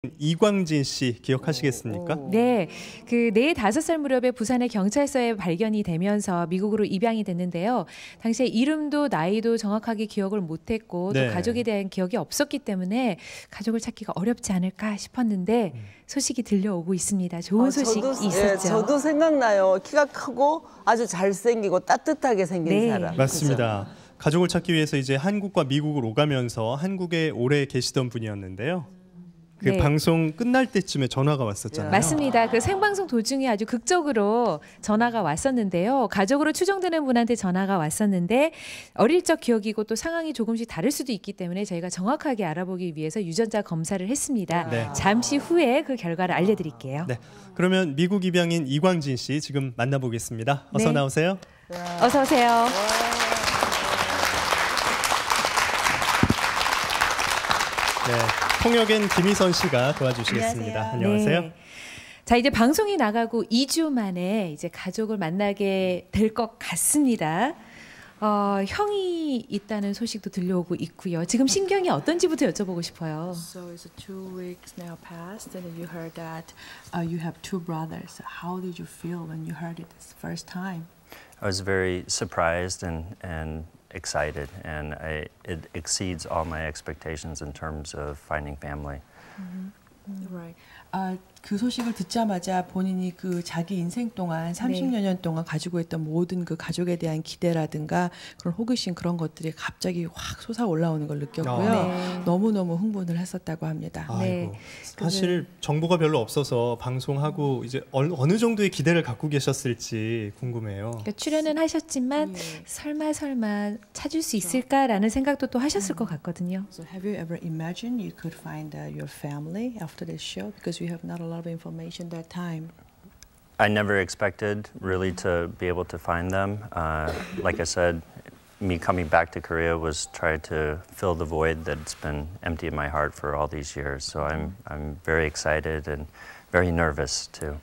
이광진 씨 기억하시겠습니까? 네, 그 4~5살 무렵에 부산의 경찰서에 발견이 되면서 미국으로 입양이 됐는데요. 당시에 이름도 나이도 정확하게 기억을 못했고 또 가족에 대한 기억이 없었기 때문에 가족을 찾기가 어렵지 않을까 싶었는데 소식이 들려오고 있습니다. 좋은 소식이 있었죠. 예, 저도 생각나요. 키가 크고 아주 잘생기고 따뜻하게 생긴 사람. 맞습니다. 그렇죠? 가족을 찾기 위해서 이제 한국과 미국을 오가면서 한국에 오래 계시던 분이었는데요. 그 방송 끝날 때쯤에 전화가 왔었잖아요. 맞습니다. 그 생방송 도중에 아주 극적으로 전화가 왔었는데요. 가족으로 추정되는 분한테 전화가 왔었는데 어릴 적 기억이고 또 상황이 조금씩 다를 수도 있기 때문에 저희가 정확하게 알아보기 위해서 유전자 검사를 했습니다. 잠시 후에 그 결과를 알려드릴게요. 네, 그러면 미국 입양인 이광진 씨 지금 만나보겠습니다. 어서 나오세요. 어서 오세요. 네, 통역엔 김희선 씨가 도와주시겠습니다. 안녕하세요. 네. 자, 이제 방송이 나가고 2주 만에 이제 가족을 만나게 될 것 같습니다. 형이 있다는 소식도 들려오고 있고요. 지금 심경이 어떤지부터 여쭤보고 싶어요. So it's 2 weeks now passed, and you heard that you have 2 brothers. How did you feel when you heard it this first time? I was very surprised and excited, and it exceeds all my expectations in terms of finding family. Right. 그 소식을 듣자마자 본인이 그 자기 인생 동안 30여 년 동안 가지고 있던 모든 그 가족에 대한 기대라든가 그런 호기심 그런 것들이 갑자기 확 솟아 올라오는 걸 느꼈고요. 너무너무 흥분을 했었다고 합니다. 아이고, 사실 정보가 별로 없어서 방송하고 이제 어느 정도의 기대를 갖고 계셨을지 궁금해요. 그러니까 출연은 하셨지만 설마 찾을 수 있을까라는 생각도 또 하셨을 것 같거든요. So have you ever imagined you could find your family after this show because you have not a lot of information that time? I never expected really to be able to find them. Like I said, me coming back to Korea was trying to fill the void that's been empty in my heart for all these years. So I'm very excited and very nervous too.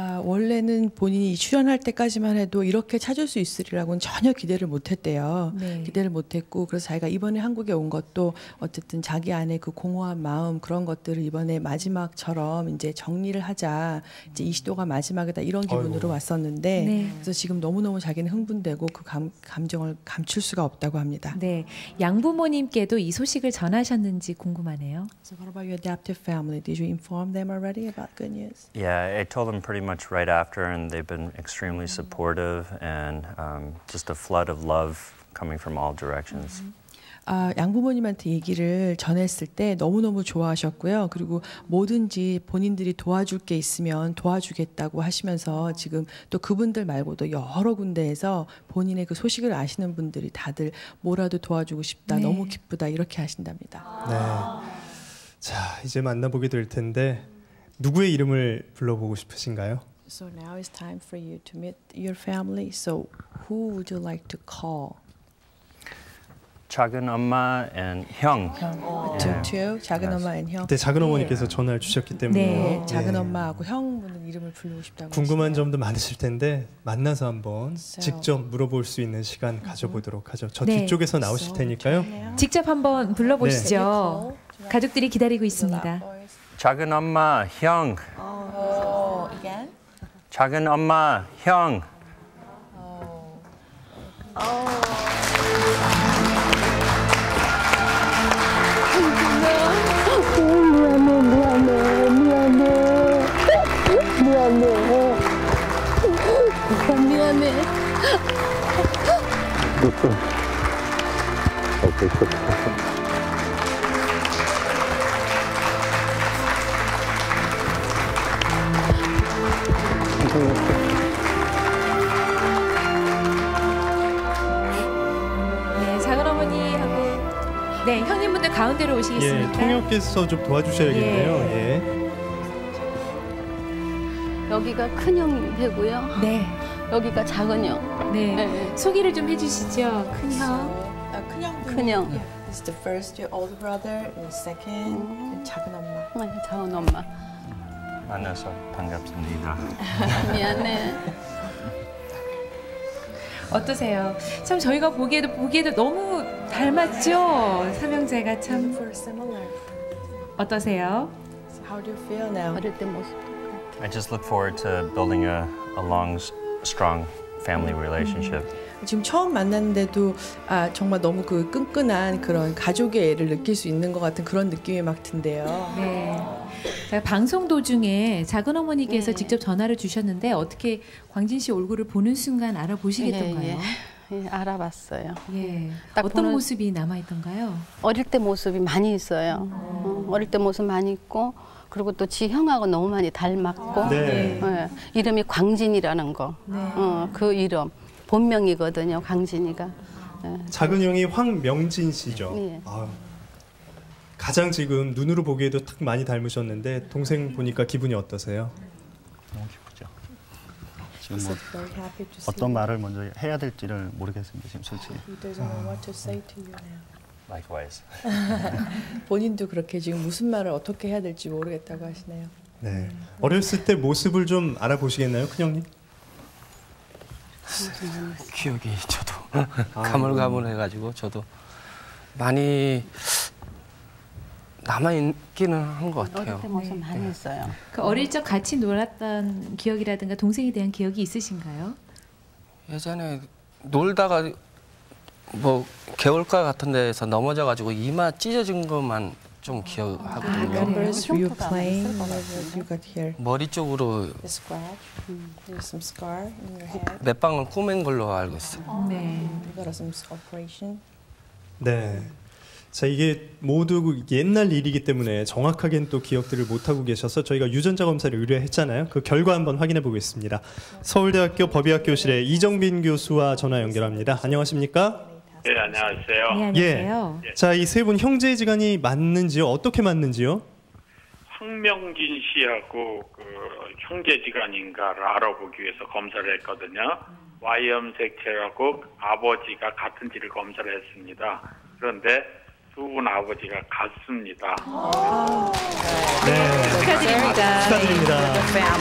원래는 본인이 출연할 때까지만 해도 이렇게 찾을 수 있으리라고는 전혀 기대를 못했대요. 기대를 못했고 그래서 자기가 이번에 한국에 온 것도 어쨌든 자기 안에 그 공허한 마음 그런 것들을 이번에 마지막처럼 이제 정리를 하자. 이제 이 시도가 마지막이다 이런 기분으로 왔었는데 그래서 지금 너무너무 자기는 흥분되고 그 감정을 감출 수가 없다고 합니다. 네, 양부모님께도 이 소식을 전하셨는지 궁금하네요. So what about your adoptive family? Did you inform them already about good news? Yeah, I told them pretty much right after, and they've been extremely supportive and just a flood of love coming from all directions. 양부모님한테 얘기를 전했을 때 너무너무 좋아하셨고요. 그리고 뭐든지 본인들이 도와줄 게 있으면 도와주겠다고 하시면서 지금 또 그분들 말고도 여러 군데에서 본인의 그 소식을 아시는 분들이 다들 뭐라도 도와주고 싶다, 너무 기쁘다 이렇게 하신답니다. 네. 자, 이제 만나보게 될 텐데 누구의 이름을 불러보고 싶으신가요? So now it's time for you to meet your family. So who would you like to call? 작은 엄마 and 형. two, 작은 엄마 and 형. 그때 작은 어머니께서 전화를 주셨기 때문에 작은 엄마하고 형분은 이름을 부르고 싶다고. 궁금한 점도 많으실 텐데 만나서 한번 직접 물어볼 수 있는 시간 가져보도록 하죠. 저 뒤쪽에서 나오실 테니까요. 직접 한번 불러보시죠. 가족들이 기다리고 있습니다. 작은 엄마, 형. Again? 작은 엄마, 형. 미안해. 네, 작은 어머니하고 형님분들 가운데로 오시겠습니까? 통역께서 좀 도와주셔야겠네요. 여기가 큰 형이 되고요. 여기가 작은 형. 소개를 좀 해주시죠. 큰 형. 큰 형. This is the first, your older brother, and second, 작은 엄마. 작은 엄마. 만나서 반갑습니다. 미안해. 어떠세요? 참 저희가 보기에도 너무 닮았죠? 삼형제가 참. 어떠세요? How do you feel now? 어릴 때 모습. I just look forward to building a long, strong family relationship. 지금 처음 만났는데도 정말 너무 그 끈끈한 그런 가족의 애를 느낄 수 있는 것 같은 그런 느낌이 막 든대요. 네. 자, 방송 도중에 작은 어머니께서 네. 직접 전화를 주셨는데 어떻게 광진 씨 얼굴을 보는 순간 알아보시겠던가요? 예, 알아봤어요. 예. 딱 어떤 보는- 모습이 남아 있던가요? 어릴 때 모습이 많이 있어요. 어릴 때 모습 많이 있고 그리고 또 지 형하고 너무 많이 닮았고 네. 예, 이름이 광진이라는 거. 그 이름 본명이거든요. 광진이가. 예. 작은 형이 황명진 씨죠. 예. 아, 가장 지금 눈으로 보기에도 딱 많이 닮으셨는데 동생 보니까 기분이 어떠세요? 너무 기쁘죠. 지금 뭐 Very happy to see 어떤 you. 말을 먼저 해야 될지를 모르겠습니다. 지금 솔직히. He doesn't know what to say to you now. Likewise. 본인도 그렇게 지금 무슨 말을 어떻게 해야 될지 모르겠다고 하시네요. 네. 어렸을 때 모습을 좀 알아보시겠나요, 큰형님? 기억이 저도 가물가물해가지고 저도 많이 남아 있기는 한 것 같아요. 어릴 때 모습 많이 있어요. 그 어릴 적 같이 놀았던 기억이라든가 동생에 대한 기억이 있으신가요? 예전에 놀다가 뭐 개울가 같은 데서 넘어져가지고 이마 찢어진 것만 좀 기억하거든요. Remembers you 흉터가 playing 있을 것 whenever you got here? 머리 쪽으로 The scratch. There's some scar in your head. 몇 방울 꼬맨 걸로 알고 있어요. 네. You got some operation. 네. 자, 이게 모두 옛날 일이기 때문에 정확하게는 또 기억들을 못하고 계셔서 저희가 유전자 검사를 의뢰했잖아요. 그 결과 한번 확인해 보겠습니다. 서울대학교 법의학교실의 이정빈 교수와 전화 연결합니다. 안녕하십니까? 네, 안녕하세요. 네, 안녕하세요. 예. 자, 이 세 분 형제지간이 맞는지요? 어떻게 맞는지요? 황명진 씨하고 그 형제지간인가를 알아보기 위해서 검사를 했거든요. Y염색체하고 아버지가 같은지를 검사를 했습니다. 그런데 두 분 아버지가 같습니다. 네. 축하드립니다. 축하드립니다.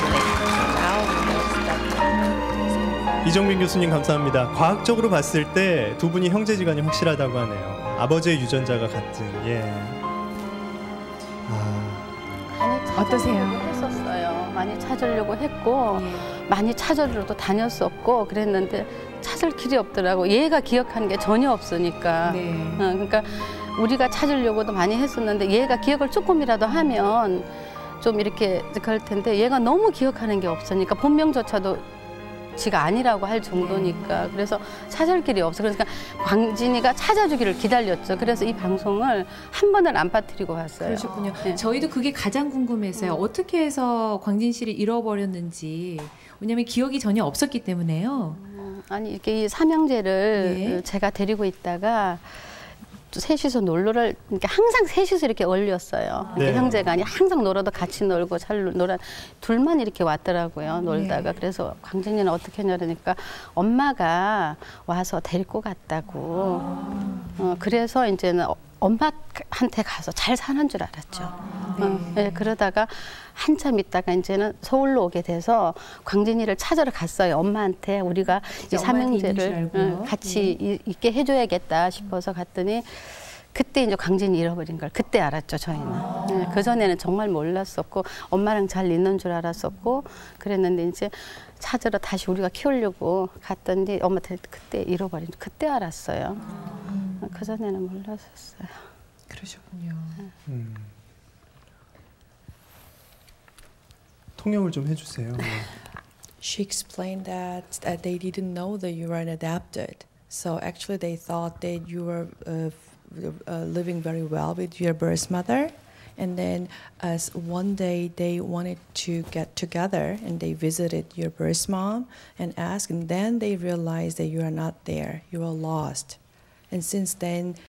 이정빈 교수님 감사합니다. 과학적으로 봤을 때 두 분이 형제지간이 확실하다고 하네요. 아버지의 유전자가 같은. 예. 많이 어떠세요? 찾으려고 했었어요. 많이 찾으려고 했고 예. 많이 찾으러도 다녔었고 그랬는데 찾을 길이 없더라고. 얘가 기억하는 게 전혀 없으니까. 네. 그러니까 우리가 찾으려고도 많이 했었는데 얘가 기억을 조금이라도 하면 좀 이렇게 그럴 텐데 얘가 너무 기억하는 게 없으니까 본명조차도 지가 아니라고 할 정도니까 그래서 찾을 길이 없어. 그러니까 광진이가 찾아주기를 기다렸죠. 그래서 이 방송을 한 번을 안 빠뜨리고 왔어요. 그러셨군요. 네. 저희도 그게 가장 궁금했어요. 어떻게 해서 광진 씨를 잃어버렸는지. 왜냐하면 기억이 전혀 없었기 때문에요. 아니 이렇게 이 삼형제를 예. 제가 데리고 있다가 셋이서 놀러를 그러니까 항상 셋이서 이렇게 어울렸어요. 이렇게 네. 형제가 아니 항상 놀아도 같이 놀고 잘 놀아 둘만 이렇게 왔더라고요. 놀다가 그래서 광진이는 어떻게 했냐 그러니까 엄마가 와서 데리고 갔다고. 그래서 이제는 엄마한테 가서 잘 사는 줄 알았죠. 네, 그러다가 한참 있다가 이제는 서울로 오게 돼서 광진이를 찾으러 갔어요. 엄마한테 우리가 이 엄마한테 있는 줄 삼형제를 알고요. 같이 있게 해줘야겠다 싶어서 갔더니 그때 이제 광진이 잃어버린 걸 그때 알았죠. 저희는. 네, 그 전에는 정말 몰랐었고 엄마랑 잘 있는 줄 알았었고 그랬는데 이제 찾으러 다시 우리가 키우려고 갔더니 엄마한테 그때 잃어버린 그때 알았어요. 그 전에는 몰랐었어요. 그러셨군요. 통역을 좀 해주세요. She explained that they didn't know that you were adopted. So actually they thought that you were living very well with your birth mother. And then as one day they wanted to get together and they visited your birth mom and asked, and then they realized that you are not there, you are lost. And since then